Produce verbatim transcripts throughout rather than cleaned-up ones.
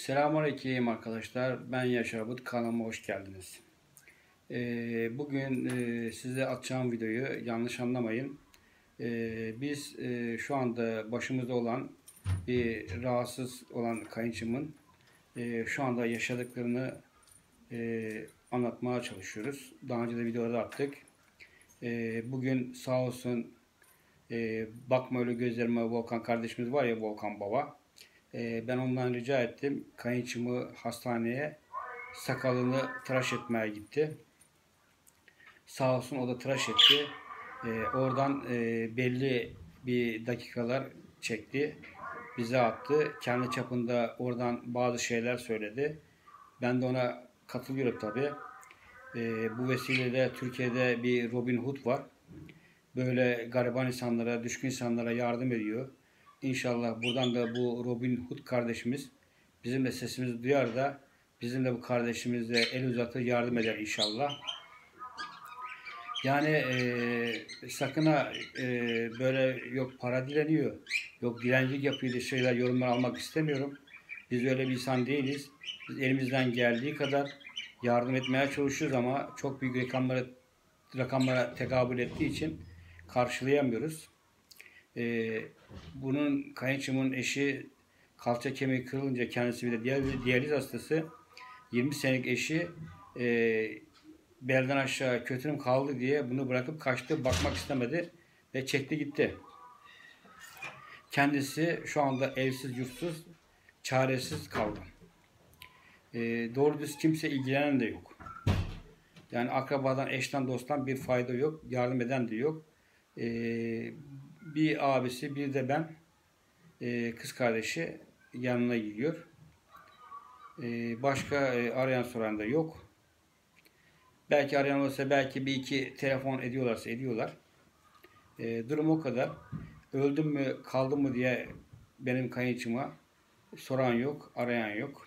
Selamünaleyküm arkadaşlar. Ben Yaşar But. Kanalıma hoş geldiniz. Ee, bugün e, size atacağım videoyu yanlış anlamayın. Ee, biz e, şu anda başımızda olan bir rahatsız olan kayınçımın e, şu anda yaşadıklarını e, anlatmaya çalışıyoruz. Daha önce de videoda attık. E, bugün sağ olsun e, bakma öyle gözlerime Volkan kardeşimiz var ya, Volkan Baba. Ben ondan rica ettim. Kayınçımı hastaneye sakalını tıraş etmeye gitti. Sağ olsun o da tıraş etti. Oradan belli bir dakikalar çekti. Bize attı. Kendi çapında oradan bazı şeyler söyledi. Ben de ona katılıyorum tabii. Bu vesileyle Türkiye'de bir Robin Hood var. Böyle gariban insanlara, düşkün insanlara yardım ediyor. İnşallah buradan da bu Robin Hood kardeşimiz bizim de sesimizi duyar da bizim de bu kardeşimizle el uzatır yardım eder inşallah. Yani e, sakın ha e, böyle yok para dileniyor, yok dilencilik yapıyor diye şeyler, yorumlar almak istemiyorum. Biz öyle bir insan değiliz. Biz elimizden geldiği kadar yardım etmeye çalışıyoruz ama çok büyük rakamlara, rakamlara tekabül ettiği için karşılayamıyoruz. Ee, bunun kayınçımın eşi kalça kemiği kırılınca, kendisi bir de diyaliz, diyaliz hastası, yirmi senelik eşi e, belden aşağı kötürüm kaldı diye bunu bırakıp kaçtı, bakmak istemedi ve çekti gitti. Kendisi şu anda evsiz, yurtsuz, çaresiz kaldı. E, doğru düz kimse ilgilenen de yok. Yani akrabadan, eşten, dosttan bir fayda yok, yardım eden de yok. E, bir abisi, bir de ben, e, kız kardeşi yanına gidiyor. E, başka e, arayan soran da yok. Belki arayan olursa belki bir iki telefon ediyorlarsa ediyorlar. E, durum o kadar. Öldüm mü kaldım mı diye benim kayınçıma soran yok, arayan yok.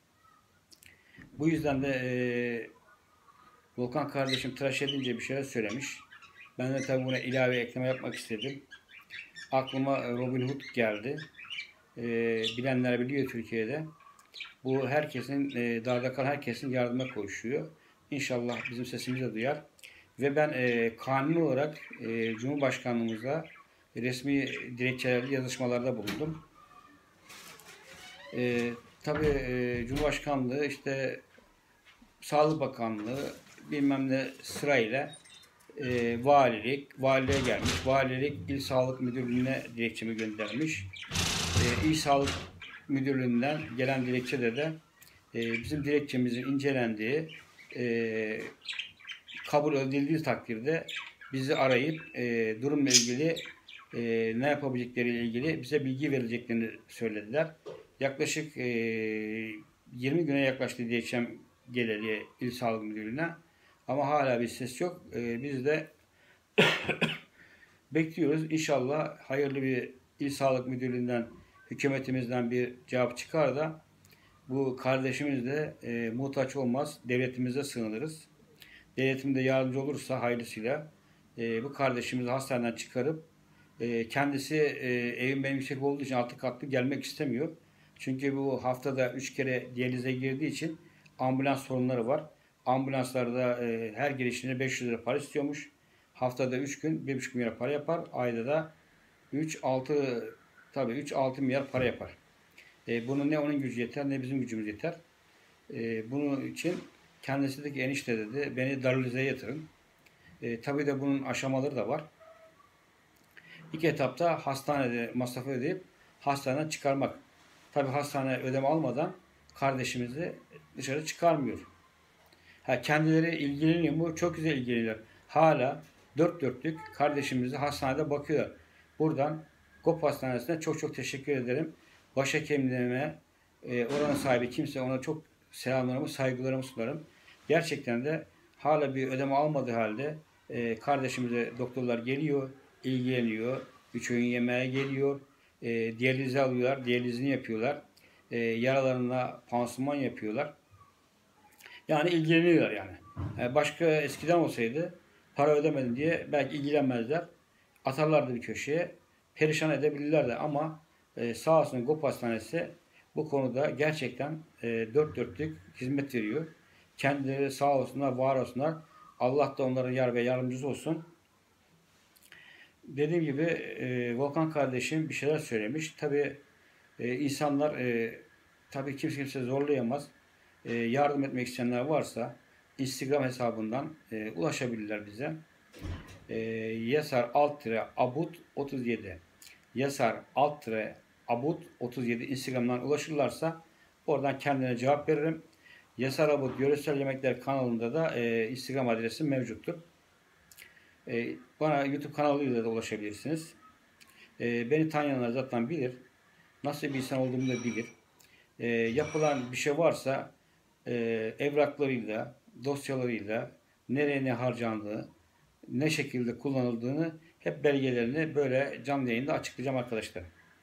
Bu yüzden de e, Volkan kardeşim tıraş edince bir şeyler söylemiş. Ben de tabi buna ilave ekleme yapmak istedim. Aklıma Robin Hood geldi. E, bilenler biliyor Türkiye'de. Bu herkesin, e, darda kalan herkesin yardıma koşuyor. İnşallah bizim sesimizi de duyar. Ve ben e, kanuni olarak e, Cumhurbaşkanlığımıza resmi dilekçelerle yazışmalarda bulundum. E, tabii e, Cumhurbaşkanlığı, işte Sağlık Bakanlığı bilmem ne sırayla e, valilik, valiliğe gelmiş. Valilik İl Sağlık Müdürlüğü'ne dilekçemi göndermiş. E, İl Sağlık Müdürlüğü'nden gelen dilekçede de e, bizim dilekçemizin incelendiği, e, kabul edildiği takdirde bizi arayıp e, durumla ilgili e, ne yapabilecekleri ilgili bize bilgi vereceklerini söylediler. Yaklaşık e, yirmi güne yaklaştı dilekçem geleli İl Sağlık Müdürlüğü'ne. Ama hala bir ses yok. E, biz de bekliyoruz. İnşallah hayırlı bir İl Sağlık Müdürlüğü'nden, hükümetimizden bir cevap çıkar da bu kardeşimiz de e, muhtaç olmaz. Devletimize sığınırız. Devletim de yardımcı olursa hayırlısıyla e, bu kardeşimizi hastaneden çıkarıp e, kendisi e, evin benim yüksek olduğu için altı katlı gelmek istemiyor. Çünkü bu haftada üç kere diyalize girdiği için ambulans sorunları var. Ambulanslarda e, her girişine beş yüz lira para istiyormuş. Haftada üç gün bir buçuk milyar para yapar. Ayda da üç altı, tabii üç altı milyar para yapar. E, bunun ne onun gücü yeter ne bizim gücümüz yeter. E, bunun için kendisi dedi ki enişte dedi beni Darüliza'ya yatırın. E, tabii de bunun aşamaları da var. İlk etapta hastanede masrafı ödeyip hastaneden çıkarmak. Tabii hastane ödeme almadan kardeşimizi dışarı çıkarmıyor. Ha, kendileri ilgileniyor mu? Çok güzel ilgileniyorlar. Hala dört dörtlük kardeşimizi hastanede bakıyorlar. Buradan GOP Hastanesi'ne çok çok teşekkür ederim. Başhekimliğime, e, oranın sahibi kimse, ona çok selamlarımı, saygılarımı sunarım. Gerçekten de hala bir ödeme almadığı halde e, kardeşimize doktorlar geliyor, ilgileniyor, üç öğün yemeğe geliyor, e, diyalize alıyorlar, diyalizini yapıyorlar, e, yaralarına pansuman yapıyorlar. Yani ilgileniyorlar yani. yani. Başka eskiden olsaydı para ödemedim diye belki ilgilenmezler, atarlardı bir köşeye, perişan edebilirlerdi ama e, sağ olsun GOP Hastanesi bu konuda gerçekten e, dört dörtlük hizmet veriyor. Kendileri sağ olsunlar, var olsunlar. Allah da onların yar ve yardımcısı olsun. Dediğim gibi e, Volkan kardeşim bir şeyler söylemiş. Tabii e, insanlar e, tabii kimse kimse zorlayamaz. E, yardım etmek isteyenler varsa Instagram hesabından e, ulaşabilirler bize. E, Yasar alt tire abut otuz yedi Yasar alt tire abut otuz yedi Instagram'dan ulaşırlarsa oradan kendine cevap veririm. Yasar Abut Yöresel Yemekler kanalında da e, Instagram adresim mevcuttur. E, bana YouTube kanalıyla da ulaşabilirsiniz. E, beni tanıyanlar zaten bilir. Nasıl bir insan olduğumu da bilir. E, yapılan bir şey varsa e, evraklarıyla, dosyalarıyla nereye ne harcandığı, ne şekilde kullanıldığını hep belgelerini böyle canlı yayında açıklayacağım arkadaşlar.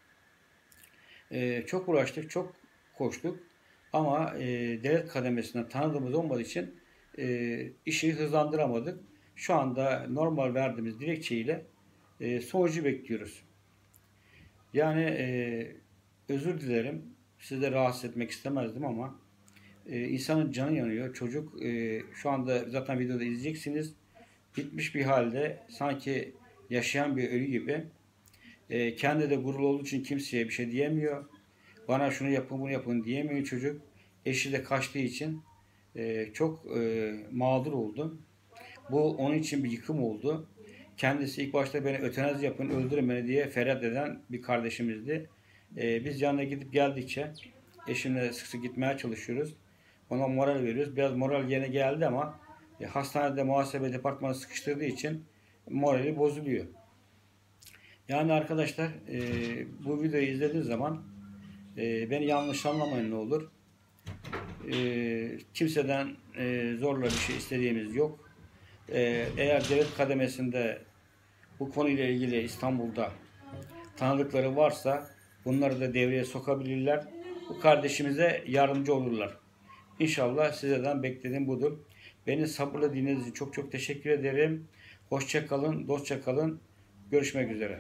E, çok uğraştık, çok koştuk ama e, devlet kademesinden tanıdığımız olmadığı için e, işi hızlandıramadık. Şu anda normal verdiğimiz dilekçeyle e, sonucu bekliyoruz. Yani e, özür dilerim. Sizi de rahatsız etmek istemezdim ama e, insanın canı yanıyor. Çocuk e, şu anda zaten videoda izleyeceksiniz. Bitmiş bir halde sanki yaşayan bir ölü gibi. E, kendi de gururlu olduğu için kimseye bir şey diyemiyor. Bana şunu yapın bunu yapın diyemiyor çocuk. Eşi de kaçtığı için e, çok e, mağdur oldu. Bu onun için bir yıkım oldu. Kendisi ilk başta beni ötenazi yapın, öldürün beni diye feryat eden bir kardeşimizdi. Ee, biz yanına gidip geldikçe eşimle sık sık gitmeye çalışıyoruz. Ona moral veriyoruz. Biraz moral yerine geldi ama e, hastanede muhasebe departmanı sıkıştırdığı için morali bozuluyor. Yani arkadaşlar e, bu videoyu izlediğiniz zaman e, beni yanlış anlamayın ne olur. E, kimseden e, zorla bir şey istediğimiz yok. E, eğer devlet kademesinde bu konuyla ilgili İstanbul'da tanıdıkları varsa bunları da devreye sokabilirler. Bu kardeşimize yardımcı olurlar. İnşallah sizlerden beklediğim budur. Beni sabırla dinlediğiniz için çok çok teşekkür ederim. Hoşça kalın, dostça kalın. Görüşmek üzere.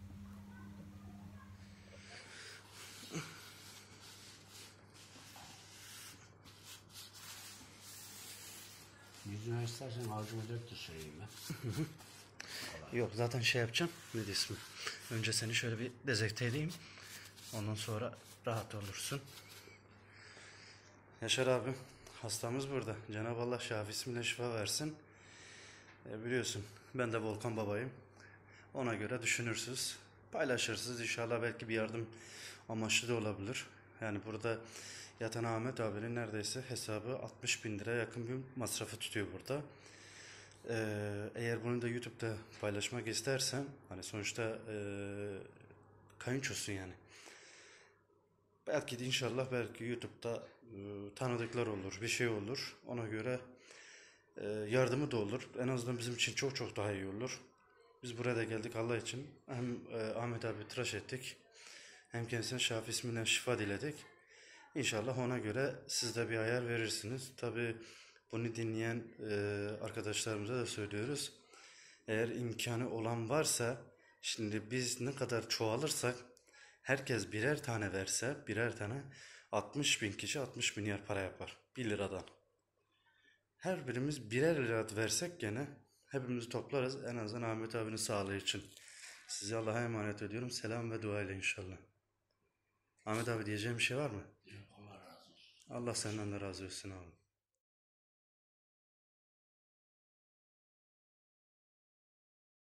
Yüzüne istersen avcuma dök de süreyim ben. Yok zaten şey yapacağım. Ne de ismi? Önce seni şöyle bir dezenfekte edeyim. Ondan sonra rahat olursun. Yaşar abi, hastamız burada. Cenab-ı Allah şafisine şifa versin. E, biliyorsun ben de Volkan babayım. Ona göre düşünürsüz. Paylaşırsınız. İnşallah belki bir yardım amaçlı da olabilir. Yani burada yatan Ahmet abinin neredeyse hesabı altmış bin lira yakın bir masrafı tutuyor burada. Ee, eğer bunu da YouTube'da paylaşmak istersen, hani sonuçta e, kayınçosun yani. Belki de inşallah belki YouTube'da e, tanıdıklar olur, bir şey olur. Ona göre e, yardımı da olur. En azından bizim için çok çok daha iyi olur. Biz buraya da geldik Allah için. Hem e, Ahmet abi tıraş ettik. Hem kendisine Şafi isminden şifa diledik. İnşallah ona göre siz de bir ayar verirsiniz. Tabi bunu dinleyen e, arkadaşlarımıza da söylüyoruz. Eğer imkanı olan varsa, şimdi biz ne kadar çoğalırsak, herkes birer tane verse, birer tane altmış bin kişi altmış milyar para yapar. bir liradan. Her birimiz birer lira versek gene hepimiz toplarız en azından Ahmet abinin sağlığı için. Sizi Allah'a emanet ediyorum. Selam ve dua ile inşallah. Ahmet abi diyeceğim bir şey var mı? Allah razı olsun. Allah senden de razı olsun abi.